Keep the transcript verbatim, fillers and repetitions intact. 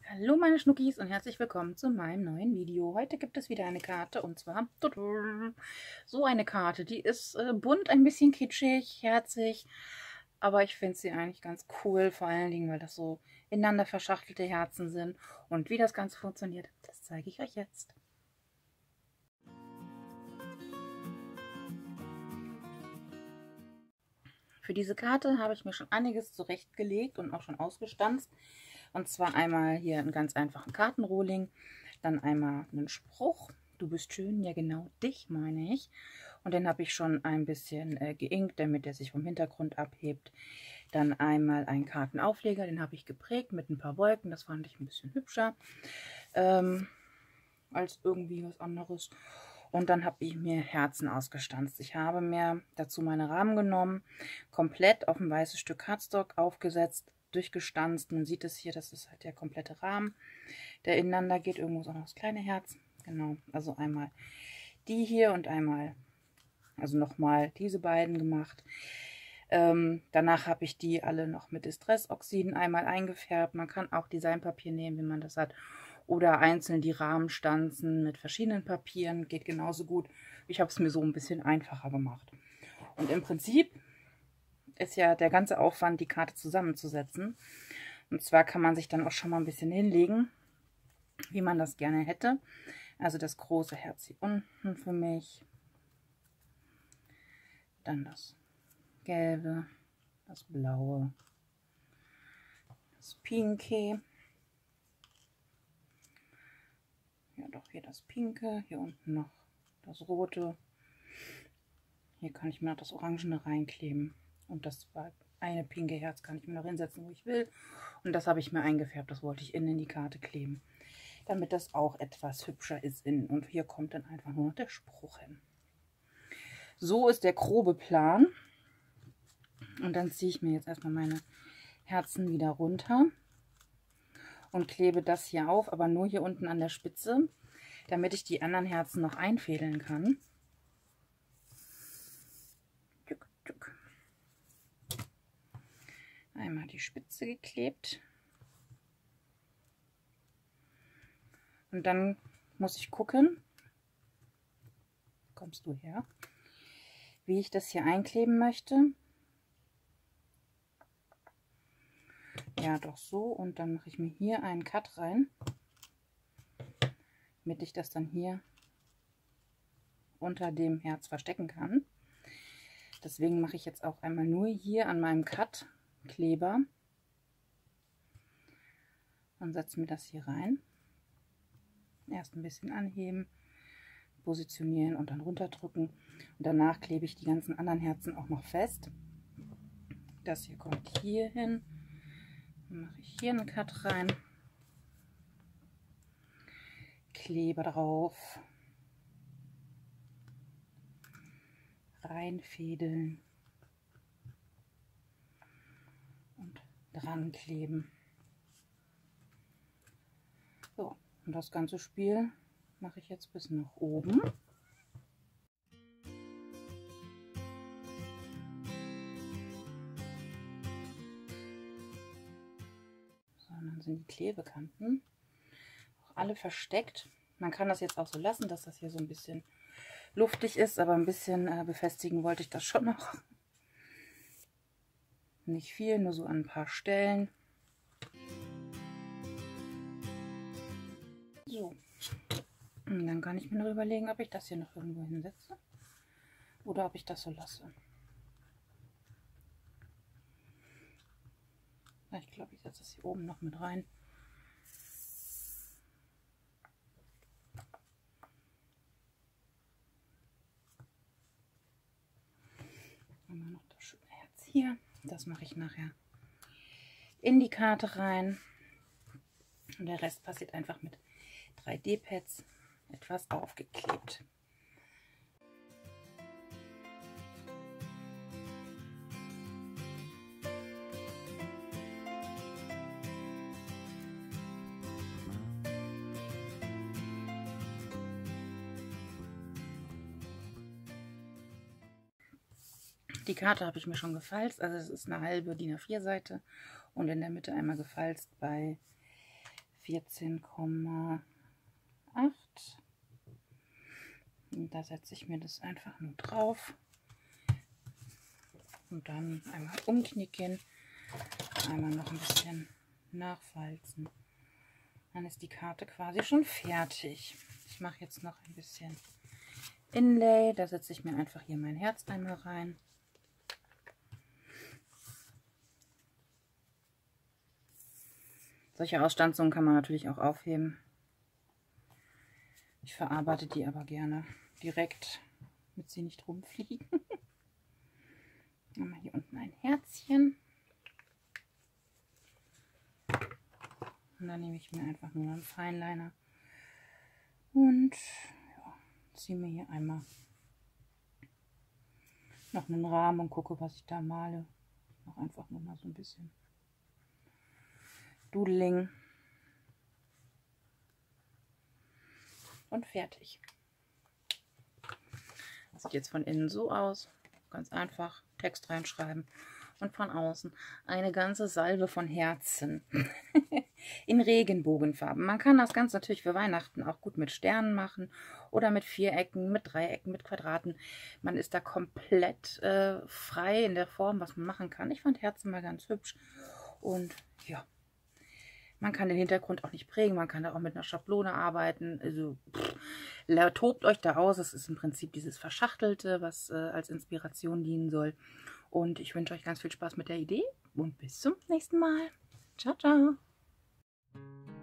Hallo meine Schnuckis und herzlich willkommen zu meinem neuen Video. Heute gibt es wieder eine Karte und zwar so eine Karte. Die ist äh, bunt, ein bisschen kitschig, herzig, aber ich finde sie eigentlich ganz cool, vor allen Dingen, weil das so ineinander verschachtelte Herzen sind. Und wie das Ganze funktioniert, das zeige ich euch jetzt. Für diese Karte habe ich mir schon einiges zurechtgelegt und auch schon ausgestanzt. Und zwar einmal hier einen ganz einfachen Kartenrohling, dann einmal einen Spruch. Du bist schön, ja genau, dich meine ich. Und den habe ich schon ein bisschen äh, geinkt, damit er sich vom Hintergrund abhebt. Dann einmal einen Kartenaufleger, den habe ich geprägt mit ein paar Wolken. Das fand ich ein bisschen hübscher ähm, als irgendwie was anderes. Und dann habe ich mir Herzen ausgestanzt. Ich habe mir dazu meine Rahmen genommen, komplett auf ein weißes Stück Cardstock aufgesetzt, durchgestanzt. Man sieht es hier, das ist halt der komplette Rahmen, der ineinander geht. Irgendwo ist auch noch das kleine Herz. Genau, also einmal die hier und einmal, also nochmal diese beiden gemacht. Ähm, danach habe ich die alle noch mit Distressoxiden einmal eingefärbt. Man kann auch Designpapier nehmen, wenn man das hat. Oder einzeln die Rahmen stanzen mit verschiedenen Papieren. Geht genauso gut. Ich habe es mir so ein bisschen einfacher gemacht. Und im Prinzip ist ja der ganze Aufwand, die Karte zusammenzusetzen. Und zwar kann man sich dann auch schon mal ein bisschen hinlegen, wie man das gerne hätte. Also das große Herz hier unten für mich. Dann das Gelbe, das Blaue, das Pinke. Ja, doch hier das Pinke, hier unten noch das Rote. Hier kann ich mir noch das Orangene reinkleben. Und das eine pinke Herz kann ich mir noch hinsetzen, wo ich will. Und das habe ich mir eingefärbt, das wollte ich innen in die Karte kleben. Damit das auch etwas hübscher ist innen. Und hier kommt dann einfach nur noch der Spruch hin. So ist der grobe Plan. Und dann ziehe ich mir jetzt erstmal meine Herzen wieder runter. Und klebe das hier auf, aber nur hier unten an der Spitze, damit ich die anderen Herzen noch einfädeln kann. Einmal die Spitze geklebt. Und dann muss ich gucken, kommst du her, wie ich das hier einkleben möchte. Ja, doch so. Und dann mache ich mir hier einen Cut rein, damit ich das dann hier unter dem Herz verstecken kann. Deswegen mache ich jetzt auch einmal nur hier an meinem Cut Kleber und setze mir das hier rein. Erst ein bisschen anheben, positionieren und dann runterdrücken. Und danach klebe ich die ganzen anderen Herzen auch noch fest. Das hier kommt hier hin. Dann mache ich hier einen Cut rein. Klebe drauf. Reinfädeln. Und dran kleben. So, und das ganze Spiel mache ich jetzt bis nach oben. So, und dann sind die Klebekanten auch alle versteckt. Man kann das jetzt auch so lassen, dass das hier so ein bisschen luftig ist, aber ein bisschen äh, befestigen wollte ich das schon noch. Nicht viel, nur so an ein paar Stellen. So. Und dann kann ich mir noch überlegen, ob ich das hier noch irgendwo hinsetze oder ob ich das so lasse. Ich glaube, ich setze das hier oben noch mit rein. Immer noch das schöne Herz hier. Das mache ich nachher in die Karte rein. Und der Rest passiert einfach mit drei D Pads etwas aufgeklebt. Die Karte habe ich mir schon gefalzt, also es ist eine halbe D I N A vier Seite und in der Mitte einmal gefalzt bei vierzehn Komma acht. Und da setze ich mir das einfach nur drauf. Und dann einmal umknicken, einmal noch ein bisschen nachfalzen. Dann ist die Karte quasi schon fertig. Ich mache jetzt noch ein bisschen Inlay. Da setze ich mir einfach hier mein Herz einmal rein. Solche Ausstanzungen kann man natürlich auch aufheben. Ich verarbeite die aber gerne direkt, damit sie nicht rumfliegen. Einmal hier unten ein Herzchen. Und dann nehme ich mir einfach nur einen Feinliner und ja, ziehe mir hier einmal noch einen Rahmen und gucke, was ich da male. Ich mache einfach nur mal so ein bisschen Doodling. Und fertig. Das sieht jetzt von innen so aus. Ganz einfach Text reinschreiben. Und von außen eine ganze Salve von Herzen in Regenbogenfarben. Man kann das Ganze natürlich für Weihnachten auch gut mit Sternen machen oder mit Vierecken, mit Dreiecken, mit Quadraten. Man ist da komplett äh, frei in der Form, was man machen kann. Ich fand Herzen mal ganz hübsch. Und ja, man kann den Hintergrund auch nicht prägen. Man kann da auch mit einer Schablone arbeiten. Also pff, tobt euch da aus. Es ist im Prinzip dieses Verschachtelte, was äh, als Inspiration dienen soll. Und ich wünsche euch ganz viel Spaß mit der Idee und bis zum nächsten Mal. Ciao, ciao.